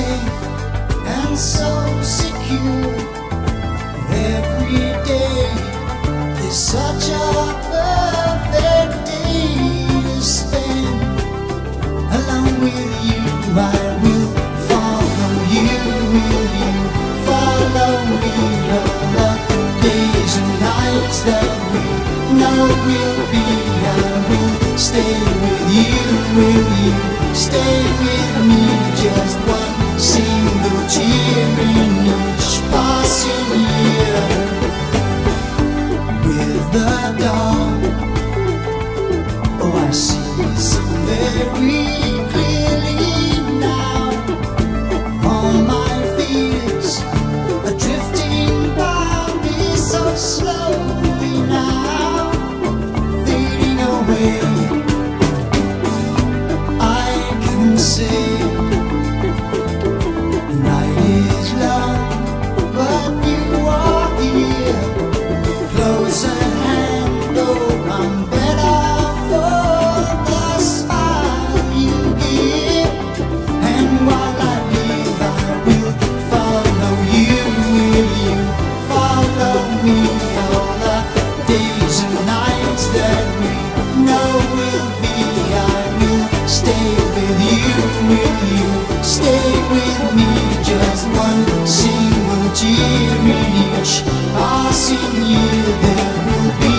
safe and so secure. Every day is such a perfect day to spend along with you. I will follow you. Will you follow me? All the days and nights that we know will be. I will stay with you. Will you stay with me? Just one single tear in each passing year. With the dawn, oh, I see so very clearly now. All my fears are drifting by me so slowly now, fading away. I can say the night is long, but you are here, close at hand. Oh, I'm better for the smile you give. And while I live, I will follow you. Will you follow me? All the days and nights that we know will be. I will stay with you. Will you stay with me? Just one single tear in each passing year there will be.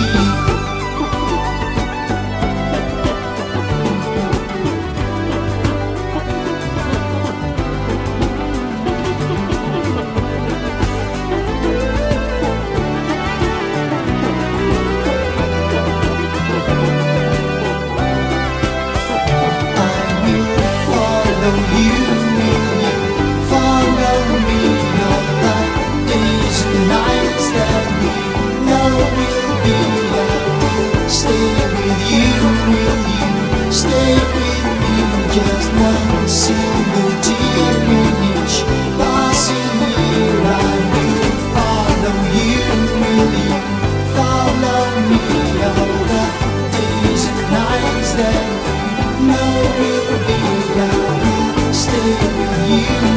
I will follow you. Will you follow me? All the days and nights that we know will be. I will stay with you. Will you stay with me? Just one single tear in each passing year. I will follow you. Will you follow me? All the days and nights that we know will be. I will stay with you.